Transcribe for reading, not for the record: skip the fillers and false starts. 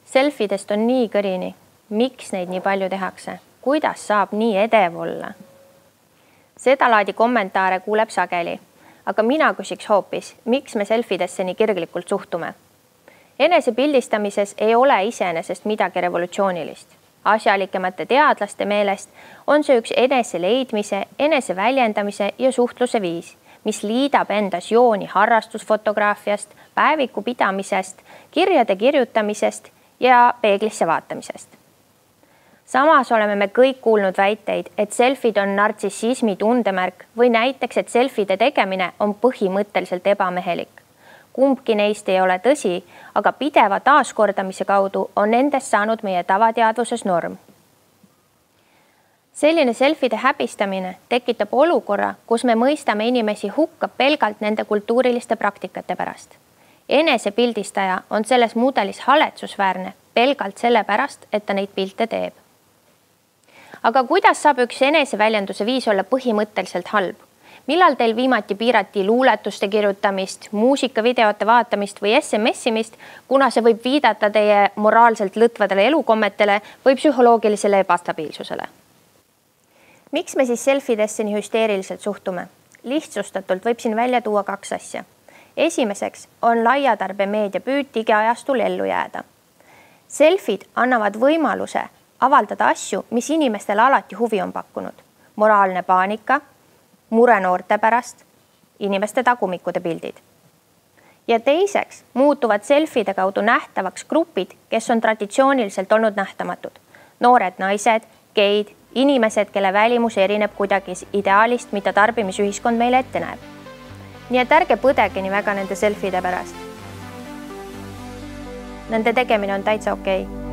Selfidest on nii kõrini. Miks neid nii palju tehakse? Kuidas saab nii edev olla? Seda laadi kommentaare kuuleb sageli, aga mina küsiks hoopis, miks me selfidesse nii kirglikult suhtume? Enese pildistamises ei ole iseenesest midagi revolutsioonilist. Asjalikemate teadlaste meelest on see üks enese leidmise, enese väljendamise ja suhtluse viis, mis liidab endas jooni harrastusfotograafiast, päeviku pidamisest, kirjade kirjutamisest ja peeglisse vaatamisest. Samas oleme me kõik kuulnud väiteid, et selfid on nartsissismi tundemärk või näiteks, et selfide tegemine on põhimõtteliselt ebamehelik. Kumbki neist ei ole tõsi, aga pideva taaskordamise kaudu on nendest saanud meie tavateadvuses norm. Selline selfide häbistamine tekitab olukorra, kus me mõistame inimesi hukka pelgalt nende kultuuriliste praktikate pärast. Enese pildistaja on selles mudelis haletsusväärne pelgalt sellepärast, et ta neid pilte teeb. Aga kuidas saab üks eneseväljenduse viis olla põhimõtteliselt halb? Millal teil viimati piirati luuletuste kirjutamist, muusikavideote vaatamist või SMS-imist, kuna see võib viidata teie moraalselt lõtvadele elukommetele või psühholoogilisele ebastabiilsusele? Miks me siis selfidesse nii hüsteeriliselt suhtume? Lihtsustatult võib siin välja tuua 2 asja. Esimeseks on laiatarbemeedia püüd digiajastul ellu jääda. Selfid annavad võimaluse avaldada asju, mis inimestele alati huvi on pakkunud. Moraalne paanika, mure noorte pärast, inimeste tagumikude pildid. Ja teiseks muutuvad selfide kaudu nähtavaks grupid, kes on traditsiooniliselt olnud nähtamatud. Noored naised, geid, inimesed, kelle välimus erineb kuidagi ideaalist, mida tarbimisühiskond meile ette näeb. Nii et ärge põdege nii väga nende selfide pärast. Nende tegemine on täitsa okei.